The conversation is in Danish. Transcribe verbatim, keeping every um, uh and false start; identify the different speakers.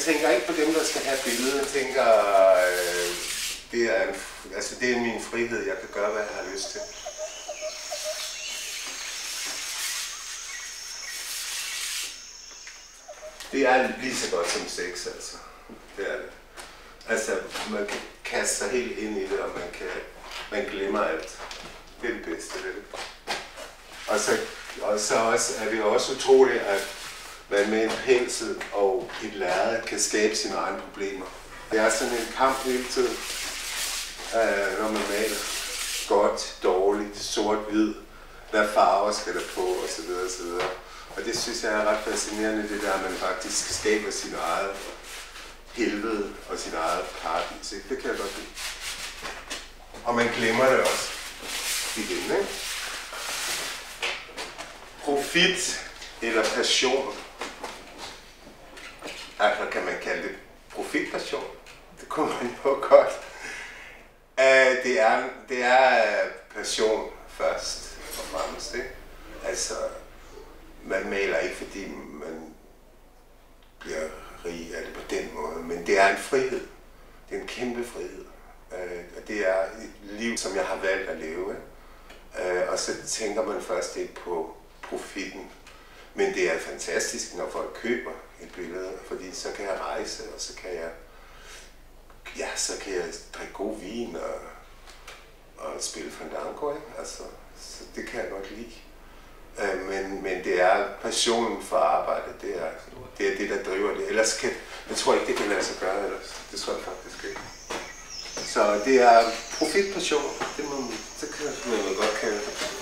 Speaker 1: tænker ikke på dem, der skal have billedet. Jeg tænker, øh, det, er en, altså, det er min frihed. Jeg kan gøre, hvad jeg har lyst til. Det er lige så godt som sex, altså. Det er det. Altså, man kan kaste sig helt ind i det, og man, kan, man glemmer alt. Det er det bedste ved det. Og så, og så også, er det også utroligt, at man med en pensel og et lærred kan skabe sine egne problemer. Det er sådan en kamp hele tiden, øh, når man maler godt, dårligt, sort-hvid. Hvad farver skal der på, osv. osv. Og det synes jeg er ret fascinerende, det der, at man faktisk skaber sin eget helvede og sin eget paradis. Ikke? Det kan jeg godt lide. Og man glemmer det også igen, ikke? Profit eller passion. Altså kan man kalde det profitpassion. Det kunne man jo godt. Uh, det, er, det er passion først og fremmest, ikke? Altså, man maler ikke, fordi man bliver rig af det på den måde, men det er en frihed. Det er en kæmpe frihed. Uh, og det er et liv, som jeg har valgt at leve. Uh, og så tænker man først ikke på profitten. Men det er fantastisk, når folk køber et billede, fordi så kan jeg rejse, og så kan jeg, ja, så kan jeg drikke god vin og, og spille fandango, ikke? Altså, så det kan jeg godt lide. Uh, men, men det er passionen for arbejdet, det er, det er det, der driver det. Ellers kan, jeg tror ikke, det kan lade sig gøre ellers. Det tror jeg faktisk ikke. Så det er profitpassion, det må man, det kan man godt kalde det.